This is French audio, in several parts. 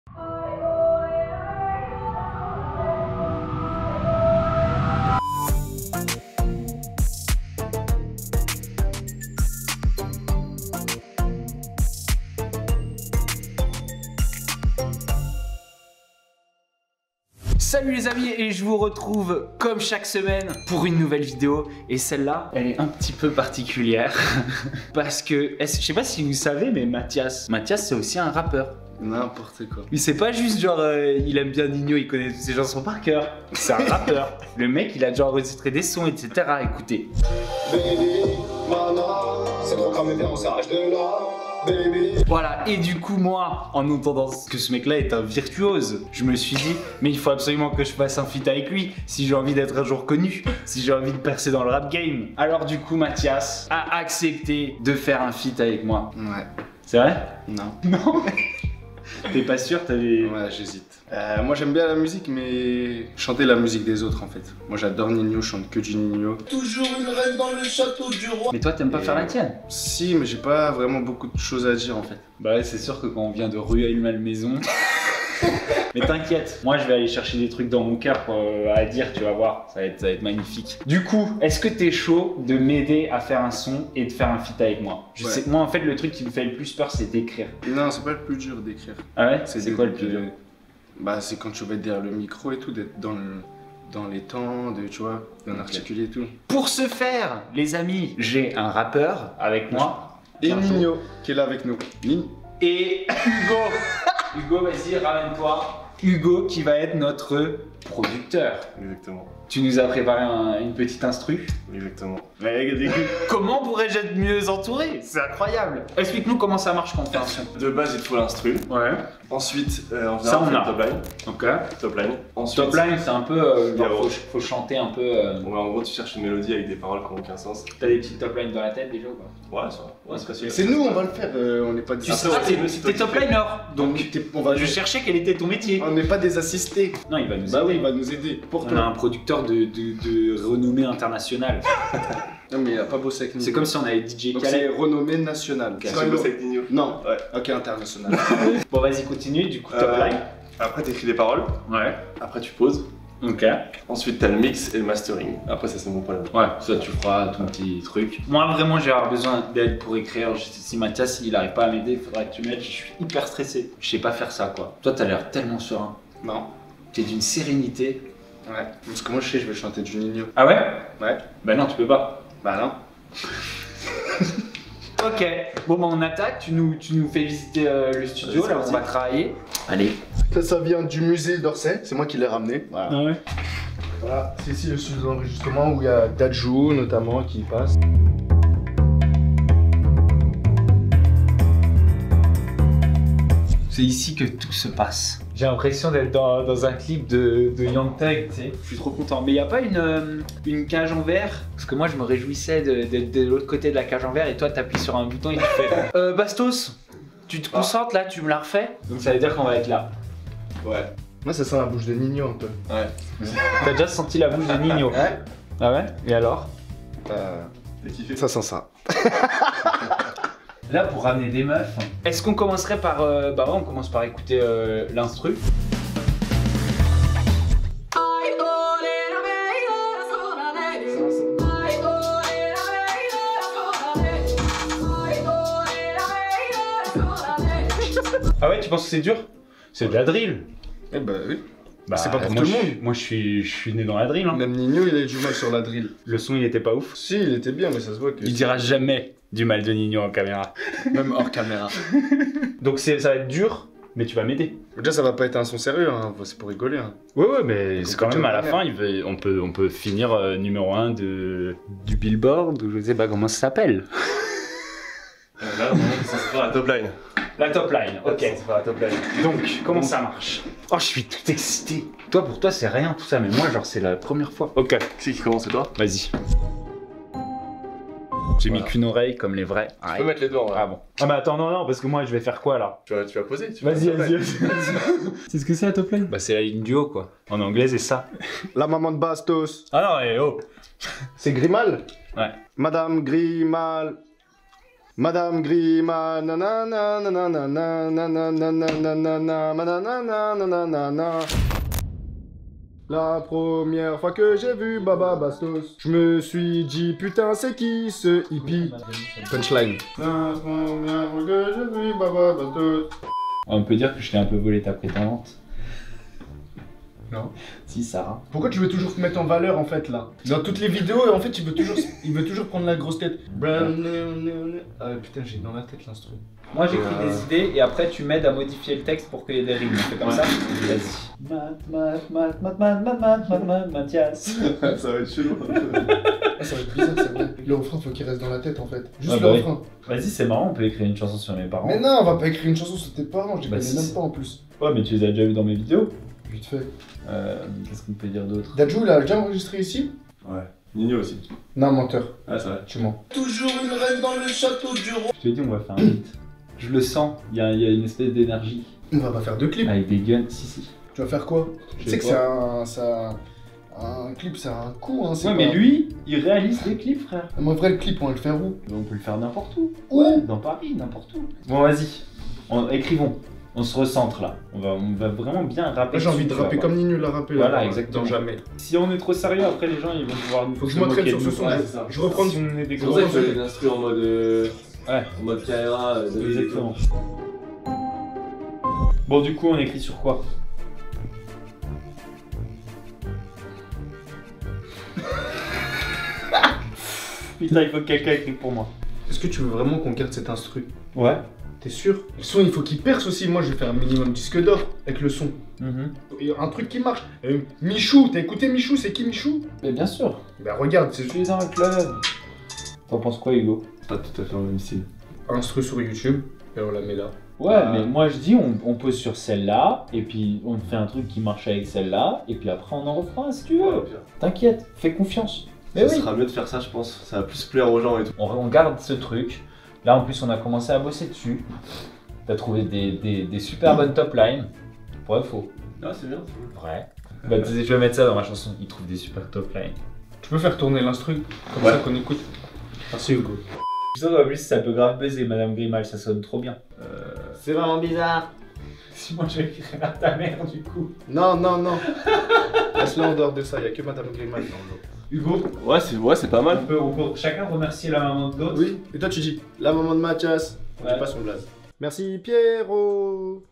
Salut les amis, et je vous retrouve comme chaque semaine pour une nouvelle vidéo. Et celle-là, elle est un petit peu particulière parce que, je sais pas si vous savez, mais Mathias c'est aussi un rappeur. N'importe quoi. Mais c'est pas juste genre il aime bien Nino, il connaît toutes ses chansons par cœur. C'est un rappeur. Le mec, il a déjà enregistré des sons, etc. Écoutez. Baby, mana, c'est trop comme bien, on s'arrache de là. Baby. Voilà, et du coup moi, en entendant que ce mec là est un virtuose, je me suis dit, mais il faut absolument que je fasse un feat avec lui, si j'ai envie d'être un jour connu, si j'ai envie de percer dans le rap game. Alors du coup Mathias a accepté de faire un feat avec moi. Ouais. C'est vrai? Non. Non. T'es pas sûr? T'avais... Ouais, j'hésite. Moi j'aime bien la musique, mais chanter la musique des autres en fait. Moi j'adore Nino, je chante que du Nino. Toujours une reine dans le château du roi. Mais toi t'aimes pas faire la tienne? Si, mais j'ai pas vraiment beaucoup de choses à dire en fait. Bah ouais, c'est sûr que quand on vient de Rueil-Malmaison... Mais t'inquiète, moi je vais aller chercher des trucs dans mon cœur à dire, tu vas voir, ça va être magnifique. Du coup, est-ce que t'es chaud de m'aider à faire un son et de faire un feat avec moi? Je sais, moi en fait le truc qui me fait le plus peur c'est d'écrire. Non, c'est pas le plus dur d'écrire. Ah ouais? C'est quoi le plus dur? Bah c'est quand tu vas être derrière le micro et tout, d'être dans les temps, tu vois, bien articulé et tout. Pour ce faire, les amis, j'ai un rappeur avec moi. Et Nino, qui est là avec nous. Et Hugo. Hugo, vas-y, ramène-toi. Hugo qui va être notre producteur. Exactement. Tu nous as préparé une petite instru. Exactement. Comment pourrais-je être mieux entouré? C'est incroyable. Explique-nous comment ça marche quand on fait un son. De base, il te faut l'instru. Ouais. Ensuite, en Ça, on général, on fait a. le top line. Ok. Top line. Ensuite, Top line, c'est un peu. Zéro. Faut chanter un peu. ouais, en gros, tu cherches une mélodie avec des paroles qui n'ont aucun sens. T'as des petites top lines dans la tête déjà ou pas? Ouais, ça va. Ouais, c'est facile. C'est nous, on va le faire, on n'est pas des Tu sais, Après, ouais, t'es top liner. Donc, je cherchais quel était ton métier. On n'est pas des assistés. Non, il va nous aider. Bah oui, il va nous aider. Pour On a toi. un producteur de renommée internationale. Non mais il a pas bossé avec nous. C'est comme si on avait DJ Donc c'est Khaled. renommée nationale. Tu bosses avec Nino. Non. Ouais. Ok, international. Bon, vas-y, continue. Du coup, top line. Après, t'écris des paroles. Ouais. Après, tu poses. Ok. Ensuite, t'as le mix et le mastering. Après, ça, c'est mon problème. Ouais, ça tu feras ton petit truc. Moi vraiment j'ai besoin d'aide pour écrire. Si Mathias il arrive pas à m'aider, il faudra que tu m'aides. Je suis hyper stressé. Je sais pas faire ça quoi. Toi t'as l'air tellement serein. Non. T'es d'une sérénité. Ouais. Parce que moi je sais, je vais chanter du Nino. Ah ouais? Ouais. Bah non tu peux pas. Bah non. Ok. Bon bah on attaque. Tu nous fais visiter le studio là où on va travailler. Allez. Ça vient du musée d'Orsay, c'est moi qui l'ai ramené. Voilà. Ah ouais. Voilà. C'est ici le studio d'enregistrement où il y a Dadju notamment qui passe. C'est ici que tout se passe. J'ai l'impression d'être dans un clip de Young Thug, tu sais. Je suis trop content. Mais il n'y a pas une cage en verre? Parce que moi, je me réjouissais d'être de l'autre côté de la cage en verre et toi, t'appuies sur un bouton et tu fais... Bastos, tu te concentres là, tu me la refais? Donc ça veut dire qu'on va être là. Ouais. Moi ça sent la bouche de Nino un peu. Ouais. T'as déjà senti la bouche de Nino? Ouais. Ah ouais? Et alors? T'as kiffé? Ça sent ça. Là, pour ramener des meufs, est-ce qu'on commencerait par... bah ouais, on commence par écouter l'instru. Ah ouais, tu penses que c'est dur? C'est de la drill. Eh bah oui. Bah, c'est pas pour moi, tout le monde. Moi, je suis né dans la drill. Hein. Même Nino il a eu du mal sur la drill. Le son, il était pas ouf. Si, il était bien, mais ça se voit que. Il dira jamais du mal de Nino en caméra. Même hors caméra. Donc ça va être dur, mais tu vas m'aider. Déjà ça va pas être un son sérieux, hein. C'est pour rigoler. Hein. Ouais, mais c'est quand même à la fin, merde. on peut finir numéro 1 du Billboard, ou je sais pas comment ça s'appelle. Là, ça sera la top line. La top line, ok. Ça sera la top line. Donc, comment ça marche? Oh, je suis tout excité. Toi, pour toi, c'est rien tout ça, mais moi, genre, c'est la première fois. Ok, Qui commence, c'est toi? vas-y. J'ai mis qu'une oreille comme les vrais. Tu peux mettre les deux en vrai. Ah bon. Ah bah attends, non, parce que moi, je vais faire quoi là? Tu vas poser. Vas-y. C'est ce que c'est la top line? Bah, c'est la ligne du haut, quoi. En anglais, c'est ça. La maman de Bastos. Ah non, oh. C'est Grimal? Ouais. Madame Grimal. Madame Grima, nanana, nanana, nanana, nanana, nanana, nanana. La première fois que j'ai vu Baba Bastos, je me suis dit putain c'est qui ce hippie? Punchline. La première fois que j'ai vu Baba Bastos. On peut dire que je t'ai un peu volé ta prétendante. Non. Si, Sarah. Pourquoi tu veux toujours te mettre en valeur en fait là? Dans toutes les vidéos, en fait, il veut toujours prendre la grosse tête. Ah putain, j'ai dans la tête l'instru. Moi j'écris des idées et après tu m'aides à modifier le texte pour qu'il y ait des rimes. C'est comme ça? Vas-y. Mathias. Ça va être chelou. Ça va être bizarre, c'est vrai. Le refrain, faut qu'il reste dans la tête en fait. Juste Ah le bah oui. refrain. Vas-y, c'est marrant, on peut écrire une chanson sur mes parents. Mais non, on va pas écrire une chanson sur tes parents, je les Bah connais si, même c'est- pas en plus. Ouais, mais tu les as déjà vus dans mes vidéos. Vite fait. Qu'est-ce qu'on peut dire d'autre? Dadju, il a déjà enregistré ici? Ouais. Nino aussi. Non, menteur. Ah, c'est vrai. Tu mens. Toujours une reine dans le château du roi. Je te dis, on va faire un hit. Je le sens, il y a une espèce d'énergie. On va pas faire de clip. Avec des guns, si. Tu vas faire quoi? Je Tu sais que sais un clip, c'est un coup, hein. c'est Ouais, pas- mais lui, il réalise des clips, frère. Mais en vrai, le clip, on va le faire où? On peut le faire n'importe où. Où? Dans Paris, n'importe où. Bon, vas-y. Écrivons. On se recentre là. On va vraiment bien rapper. Là, j'ai envie de dessus, tu rapper vas comme Nino l'a rappé. Voilà, là, exactement. Dans Jamais. voir. Si on est trop sérieux, après les gens ils vont pouvoir nous. Faut que je se m'entraîne moquer sur de ce nous. son. Ouais, c'est ça. Je reprends. Si on est des C'est gros. pour ça que j'ai des instrus en mode. Ouais. En mode Kaira. Exactement. Bon, du coup, on écrit sur quoi? Putain, il faut que quelqu'un écrive pour moi. Est-ce que tu veux vraiment qu'on garde cet instru? Ouais. T'es sûr? Le son, il faut qu'il perce aussi. Moi, je vais faire un minimum disque d'or avec le son. Et un truc qui marche. Michou, t'as écouté Michou? C'est qui Michou? Mais bien sûr. Bah regarde, c'est Je suis dans le club. T'en penses quoi, Hugo? Pas tout à fait en même style. un instru sur YouTube et on la met là. Ouais, mais moi je dis on pose sur celle-là, et puis on fait un truc qui marche avec celle-là, et puis après on en refera un si tu veux. T'inquiète, fais confiance. Mais Ça oui. sera mieux de faire ça, je pense. Ça va plus plaire aux gens et tout. On garde ce truc. Là en plus on a commencé à bosser dessus. T'as trouvé des super bonnes top lines. Vrai ou faux? Ah, c'est bien. Vrai. Bah je vais mettre ça dans ma chanson. Il trouve des super top lines. Tu peux faire tourner l'instru comme Ouais. ça qu'on écoute. Merci Hugo. Putain, en plus ça peut grave baiser Madame Grimal, ça sonne trop bien. C'est vraiment bizarre. Si moi je vais écrire à ta mère du coup. Non, non, non. Laisse-le en dehors de ça, il n'y a que Madame Grimal dans l'eau. Hugo, Ouais, c'est pas mal. on peut chacun remercier la maman de l'autre. Oui, et toi tu dis la maman de Mathias. Ouais. Dis pas son blaze. Merci Pierrot.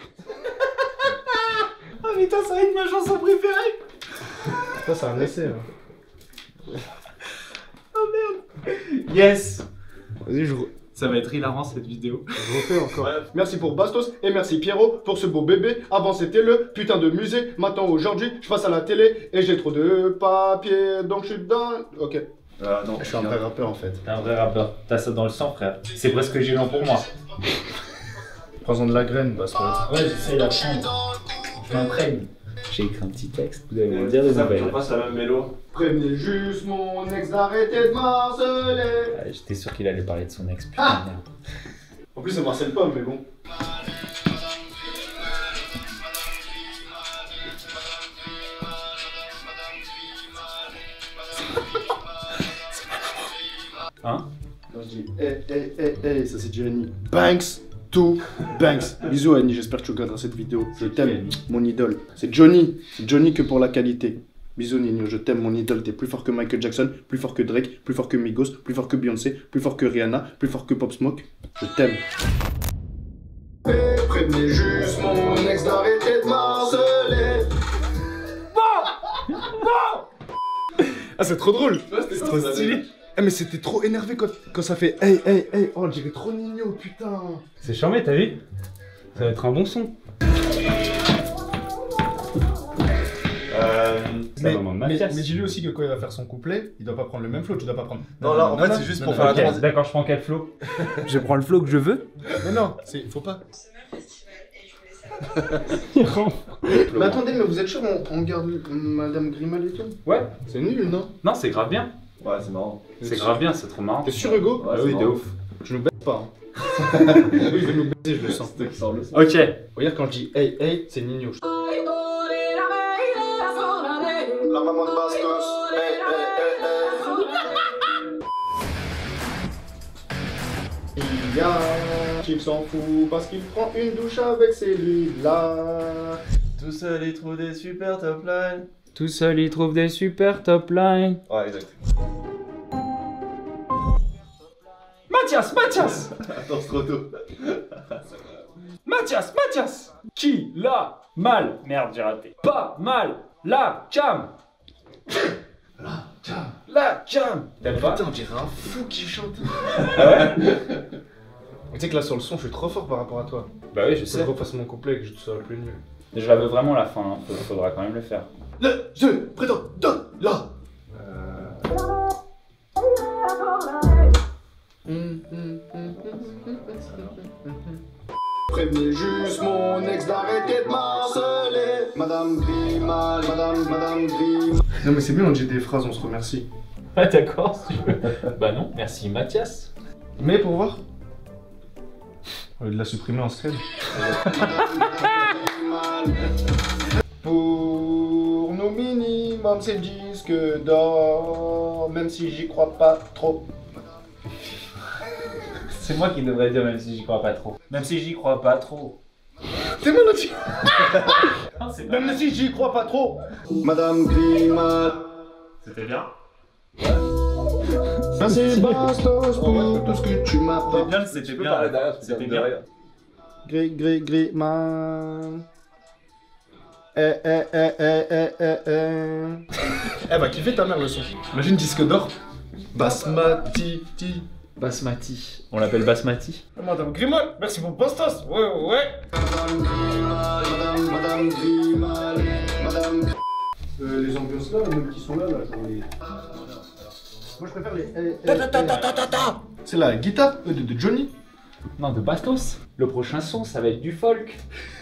Ah putain, ça va être ma chanson préférée. Ça, c'est un essai. Hein. Yes. Vas-y, Ça va être hilarant cette vidéo. je refais encore. Merci pour Bastos et merci Pierrot pour ce beau bébé. Avant c'était le putain de musée. Maintenant aujourd'hui, je passe à la télé et j'ai trop de papier donc je suis dans. Ok. Non, Je suis un vrai rappeur en fait. T'es un vrai rappeur. T'as ça dans le sang, frère. C'est presque gênant pour moi. Prends-en de la graine, Bastos. Ouais, j'essaye d'apprendre. Je m'imprègne. J'ai écrit un petit texte. Vous allez me dire des ça, nouvelles. on passe la même mélo. Prévenez juste mon ex d'arrêter de m'harceler. Ah, j'étais sûr qu'il allait parler de son ex. Putain, merde. En plus, c'est Marcel Pomme, mais bon. Hein? Quand je dis hey, ça c'est Johnny. Banks to Banks. Bisous Annie, j'espère que tu regarderas cette vidéo. Je t'aime, mon idole. C'est Johnny. C'est Johnny que pour la qualité. Bisous Nino, je t'aime mon idole. T'es plus fort que Michael Jackson, plus fort que Drake, plus fort que Migos, plus fort que Beyoncé, plus fort que Rihanna, plus fort que Pop Smoke. Je t'aime. Prévenez juste mon ex d'arrêter de m'harceler. Ah, c'est trop drôle. C'est trop stylé. Eh, mais c'était trop énervé quand ça fait hey. Oh, on dirait trop Nino, putain. C'est charmé, t'as vu? Ça va être un bon son. Mais dis-lui aussi que quand il va faire son couplet, il doit pas prendre le même flow, tu dois pas prendre. Non, là, en fait, c'est juste pour faire la Ok, transition. d'accord, je prends quel flow? Je prends le flow que je veux. Mais non, faut pas. Il rentre. Mais attendez, mais vous êtes sûr on garde Madame Grimal et tout? Ouais. C'est nul, non? Non, c'est grave bien. Ouais, c'est marrant. C'est grave bien, c'est trop marrant. T'es sûr, Hugo? Ouais, Ah c'est oui, de marrant. ouf. Je nous baisse pas. Hein. Lui, il veut nous baiser, je le sens. C'était qui sort le son. Ok. Regarde, quand je dis hey, c'est Nino. La maman de Bastos. Hey. bien. Qu'il s'en fout parce qu'il prend une douche avec celui-là. Tout seul, il trouve des super top lines. Tout seul, il trouve des super top lines. Ouais, exact. Mathias, Mathias, Attends, c'est trop tôt. Mathias, Mathias. Qui l'a mal? Merde, j'ai raté. Pas mal. La jam. La jam. T'aimes pas? Putain, on dirait un fou qui chante. Ah ouais? Tu sais que là sur le son, je suis trop fort par rapport à toi. Bah oui, je Je sais. sais que je refasse mon couplet et que je sois le plus nul. Je la veux vraiment la fin, hein. Faudra quand même le faire. Le jeu prétend de là. Prévenez juste mon ex d'arrêter de m'harceler. Madame Grimal, Madame Grimal. Non mais c'est bien, on dit des phrases, on se remercie. Ah d'accord, si tu veux. Bah non, merci Mathias. Mais pour voir. Au lieu de la supprimer en thread. Pour nos minimum, c'est le disque d'or. Même si j'y crois pas trop. C'est moi qui devrais dire même si j'y crois pas trop. Même si j'y crois pas trop. C'est moi là-dessus. Non, c'est Même si j'y crois pas trop. Madame Grimal. C'était bien. Merci Bastos pour tout ce que tu m'as C'était fait. bien, c'était bien. C'était bien. Grimal. Elle va kiffer ta mère le son. Imagine disque d'or. Basmati. Basmati. On l'appelle Basmati. Madame Grimal, merci pour Bastos. Ouais. Madame Grimal. Les ambiances là, même qui sont là, genre les. Moi je préfère les. C'est la guitare de Johnny. Non, de Bastos. Le prochain son, ça va être du folk.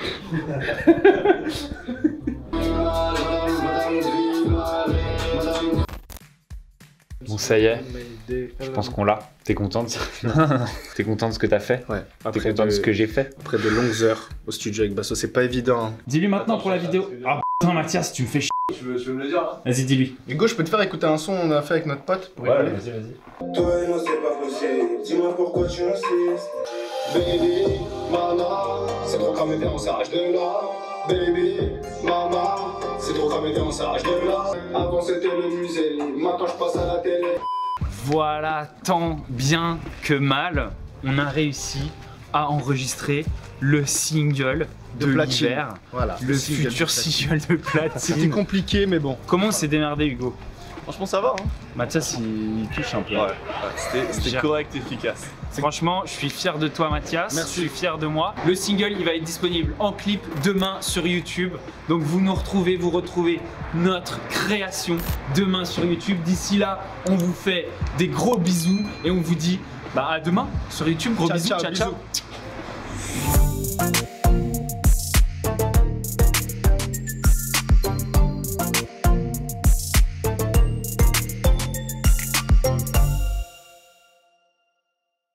Bon, ça y est. Je pense qu'on l'a. T'es content de ça? T'es content de ce que t'as fait? Ouais. T'es content de ce que j'ai fait? Après de longues heures au studio avec Basso, c'est pas évident. Hein. Dis-lui maintenant pour la vidéo. Ah putain, Mathias, tu me fais chier. Tu veux me le dire là? Vas-y, dis-lui. Hugo, je peux te faire écouter un son qu'on a fait avec notre pote pour Ouais, rigoler. vas-y. Toi et moi c'est pas possible, dis-moi pourquoi tu insistes. Baby, maman, c'est trop cramé, viens on s'arrache de là. Baby, maman, c'est trop cramé, viens on s'arrache de là. Avant c'était le musée, maintenant je passe à la télé. Voilà, tant bien que mal, on a réussi à enregistrer le single de Platine. l'hiver. Voilà. Le futur single de C'était Platine. compliqué, mais bon. Comment on s'est démerdé, Hugo? Franchement, ça va, hein? Mathias, il touche un peu. Ouais, c'était Gère. correct, efficace. Franchement, je suis fier de toi, Mathias. Merci. Je suis fier de moi. Le single, il va être disponible en clip demain sur YouTube. Donc vous nous retrouvez, vous retrouvez notre création demain sur YouTube. D'ici là, on vous fait des gros bisous et on vous dit à demain sur YouTube. Gros Ciao, bisous, ciao, ciao. bisous.